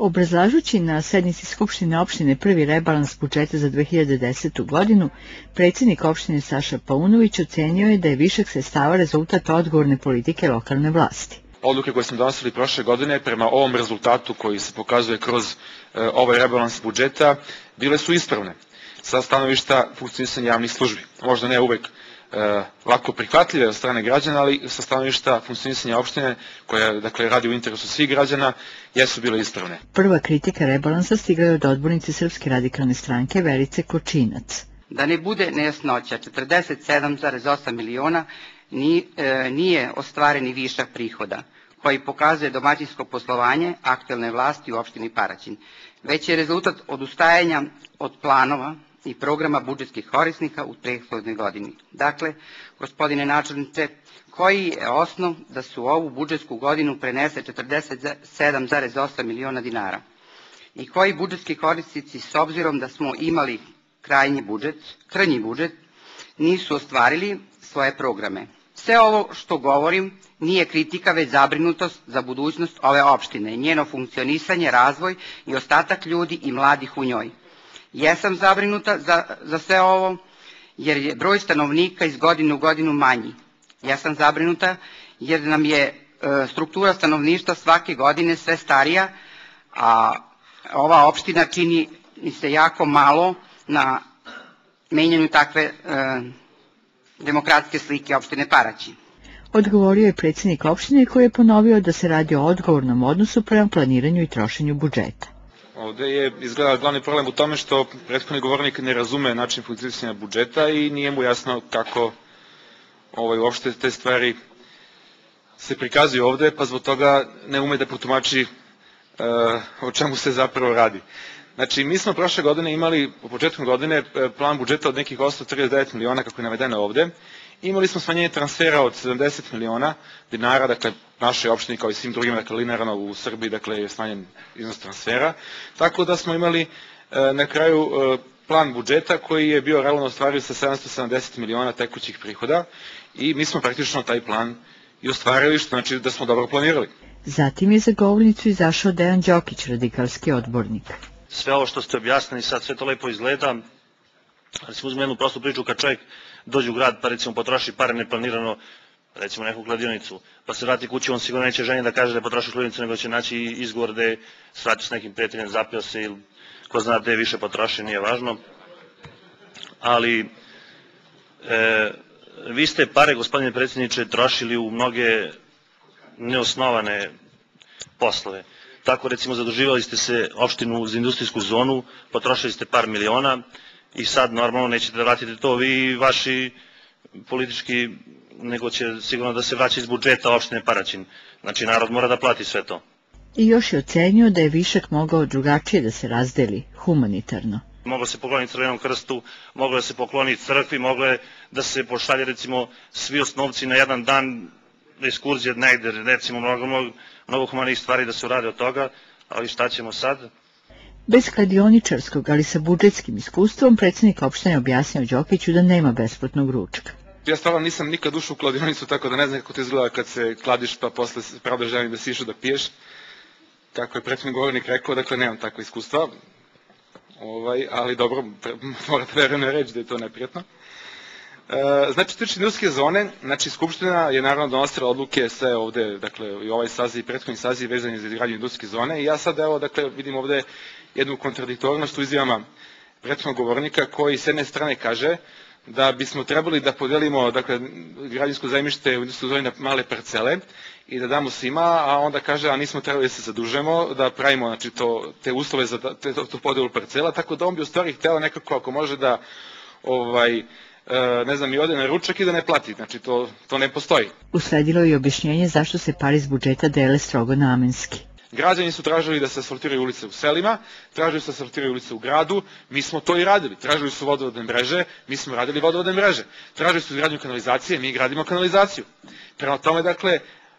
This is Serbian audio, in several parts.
Obrazlažući na sednici Skupštine opštine prvi rebalans budžeta za 2010. godinu, predsjednik opštine Saša Paunović ocenio je da je višak sredstava rezultat odgovorne politike lokalne vlasti. Odluke koje smo donosili prošle godine prema ovom rezultatu koji se pokazuje kroz ovaj rebalans budžeta bile su ispravne sa stanovišta funkcionisanja javnih službi. Možda ne uvek lako prihvatljive od strane građana, ali sa stanovišta funkcionisanja opštine, koja radi u interesu svih građana, jesu bile ispravne. Prva kritika rebalansa stigla je od odbornice Srpske radikalne stranke Verice Kočinac. Da ne bude nejasnoća, 47,8 miliona nije ostvareni višak prihoda, koji pokazuje domaćinsko poslovanje aktuelne vlasti u opštini Paraćin, već je rezultat odustajanja od planova i programa budžetskih korisnika u prethodnoj godini. Dakle, gospodine načelniče, koji je osnov da se u ovu budžetsku godinu prenese 47,8 miliona dinara? I koji budžetski korisnici, s obzirom da smo imali krajnji budžet, nisu ostvarili svoje programe? Sve ovo što govorim nije kritika, već zabrinutost za budućnost ove opštine, njeno funkcionisanje, razvoj i ostatak ljudi i mladih u njoj. Jesam zabrinuta za sve ovo, jer je broj stanovnika iz godine u godinu manji. Jesam zabrinuta jer nam je struktura stanovništva svake godine sve starija, a ova opština čini se jako malo na menjanju takve demokratske slike opštine Paraćin. Odgovorio je predsjednik opštine koji je ponovio da se radi o odgovornom odnosu prema planiranju i trošenju budžeta. Ovde je izgleda glavni problem u tome što prethodni govornik ne razume način funkcionisanja budžeta i nije mu jasno kako uopšte te stvari se prikazuju ovde, pa zbog toga ne ume da protumači o čemu se zapravo radi. Znači, mi smo prošle godine imali, u početku godine, plan budžeta od nekih 839 miliona, kako je navedeno ovde. Imali smo smanjenje transfera od 70 miliona dinara, dakle, našoj opštini kao i svim drugim, dakle, linearno u Srbiji, dakle, je smanjen iznos transfera. Tako da smo imali na kraju plan budžeta koji je bio realno ostvario sa 770 miliona tekućih prihoda i mi smo praktično taj plan i ostvarili, što znači da smo dobro planirali. Zatim je za govornicu izašao Dejan Đokić, radikalski odbornik. Sve ovo što ste objasnili, sad sve to lepo izgleda, ali smo uzmemo jednu prostu priču, kad čovjek dođe u grad pa recimo potroši pare neplanirano, recimo neku kladionicu, pa se vrati kući, on sigurno neće ženi da kaže da je potrošio kladionicu, nego će naći izgovor da je svratio s nekim prijateljem, zapio se ili ko zna da je više potroši, nije važno. Ali vi ste pare, gospodine predsjedniče, trošili u mnoge neosnovane poslove. Tako, recimo, zaduživali ste se opštinu za industrijsku zonu, potrošili ste par miliona i sad normalno nećete da vratite to vi i vaši politički, nego će sigurno da se vraća iz budžeta opštine Paraćin. Znači, narod mora da plati sve to. I još je ocenio da je višak mogao drugačije da se razdeli, humanitarno. Moglo se pokloniti Crvenom krstu, moglo se pokloniti crkvi, moglo je da se pošalje, recimo, svi osnovci na jedan dan ekskurzije negde, recimo, mnogo humanih stvari da se urade od toga, ali šta ćemo sad? Bez kladioničarskog, ali sa budžetskim iskustvom, predsjednik opštine objasnio Đokiću da nema besplatnog ručka. Ja stvarno nisam nikad ušao u kladionicu, tako da ne znam kako to izgleda kad se kladiš pa posle pravda želim da si išao da piješ. Kako je prethodni govornik rekao, dakle nemam takva iskustva, ali dobro, morate verujem reći da je to neprijatno. Znači, tiče industrijske zone, znači Skupština je naravno donosila odluke sve ovde, dakle i ovaj saziv i prethodni saziv vezani za izgradnju industrijske zone i ja sad evo, dakle, vidim ovde jednu kontradiktornost u izjavama prethodnog govornika koji s jedne strane kaže da bismo trebali da podelimo, dakle, građevinsko zemljište u industrijskoj zoni na male parcele i da damo svima, a onda kaže, a nismo trebali da se zadužujemo, da pravimo, znači, te uslove za tu podelu parcela, tako da on bi u stvari hteo nekako, ako može da, ne znam, i ode na ručak i da ne plati, znači to ne postoji. Usledilo je i objašnjenje zašto se pare iz budžeta dele strogo namenski. Građani su tražili da se asfaltiraju ulice u selima, tražili su da se asfaltiraju ulice u gradu, mi smo to i radili. Tražili su vodovodne mreže, mi smo radili vodovodne mreže. Tražili su izgradnju kanalizacije, mi gradimo kanalizaciju. Prema tome, dakle,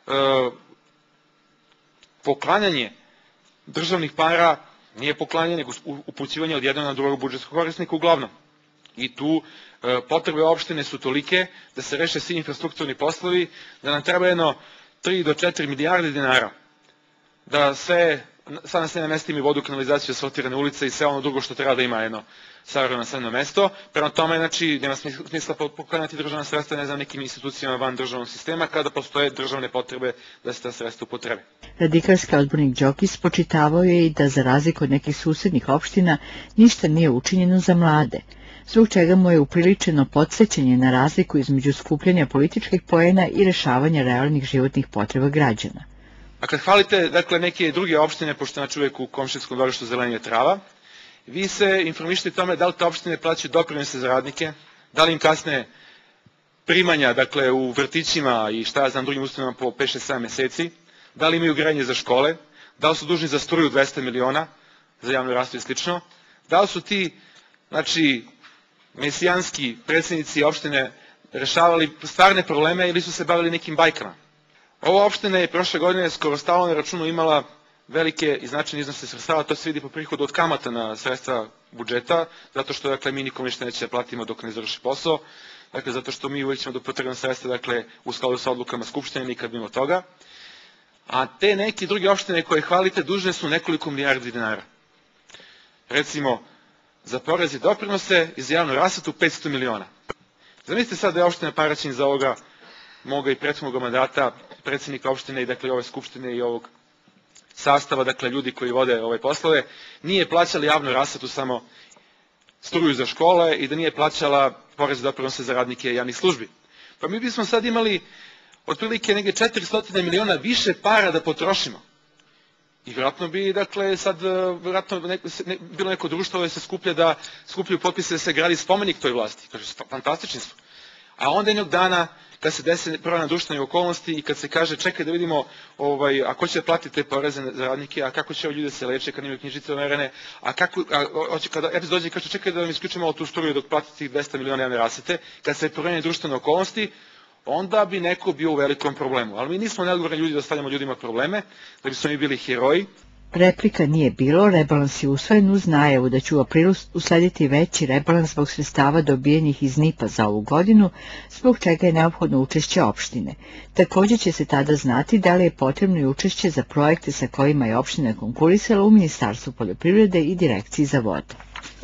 poklanjanje državnih para nije poklanjanje, nego upućivanje od jednog na drugog budžetskog korisnika uglavnom. I tu potrebe opštine su tolike da se reše svi infrastrukturni poslovi, da nam treba jedno 3 do 4 milijarde dinara da sve sad na svema mesta ima vodu, kanalizaciju, asfaltirane ulice i sve ono drugo što treba da ima jedno savremeno naseljeno mesto. Prema tome, znači, nema smisla poklanjati državna sredstva, ne znam, nekim institucijama van državnog sistema, kada postoje državne potrebe da se ta sredstva upotrebe. Radikalski odbornik Đokić spočitavao je i da, za razliku od nekih susednih opština, ništa nije učinjeno za mlade, zbog čega mu je upriličeno podsjećanje na razliku između skupljanja političkih poena i rešavanja realnih životnih potreba građana. A kad hvalite, dakle, neke druge opštine, pošto na čovjek u komšinskom dvorištu zelenje trava, vi se informišite tome da li te opštine plaćaju doprinose za radnike, da li im kasne primanja, dakle, u vrtićima i šta ja znam drugim ustanovama po 5-6-7 meseci, da li imaju grejanje za škole, da li su dužni za struju 200 miliona, za javnu rasvetu i slično, da li su ti, znači, mesijanski predsjednici opštine rešavali stvarne probleme ili su se bavili nekim bajkama. Ova opština je prošle godine skoro stalno na računu imala velike i značajne iznose sredstava, to se vidi po prihodu od kamata na sredstva budžeta, zato što, dakle, mi nikom ništa neće da platimo dok ne završi posao, dakle, zato što mi uvijek ćemo da potrebujemo sredstva, dakle, u skladu sa odlukama Skupštine, nikad mimo toga. A te neke druge opštine koje hvalite dužne su nekoliko milijardi dinara. Recimo, za porez i doprinose i za javnu rasvetu 500 miliona. Zamislite sad da je opština Paraćin za ovoga moga i prethodnog mandata, predsjednika opštine i, dakle, ove skupštine i ovog sastava, dakle, ljudi koji vode ove poslove, nije plaćala javnu rasvetu, samo struju za škole i da nije plaćala porez i doprinose za radnike javnih službi. Pa mi bismo sad imali otprilike negdje 400 miliona više para da potrošimo. I vjerojatno bi, dakle, sad bilo neko društvo da se skupljaju potpise da se gradi spomenik toj vlasti. Kaže, fantastični su. A onda jednog dana, kad se desi promjena društvenih okolnosti i kad se kaže, čekaj da vidimo, a ko će da plati te poreze za radnike, a kako će ovi ljudi se leče kad imaju knjižice overene, kada EPS dođe i kaže, čekaj da vam isključimo tu struju dok platiti 200 miliona javne rasvete, kad se promjene društvene okolnosti, onda bi neko bio u velikom problemu. Ali mi nismo neodgovorni ljudi da stavljamo ljudima probleme, da bi smo mi bili heroji. Replika nije bilo, rebalans je usvojen uz najavu da će u aprilu uslediti veći rebalans zbog sredstava dobijenih iz NIP-a za ovu godinu, zbog čega je neophodno učešće opštine. Također će se tada znati da li je potrebno i učešće za projekte sa kojima je opština konkurisala u Ministarstvu poljoprivrede i Direkciji za vode.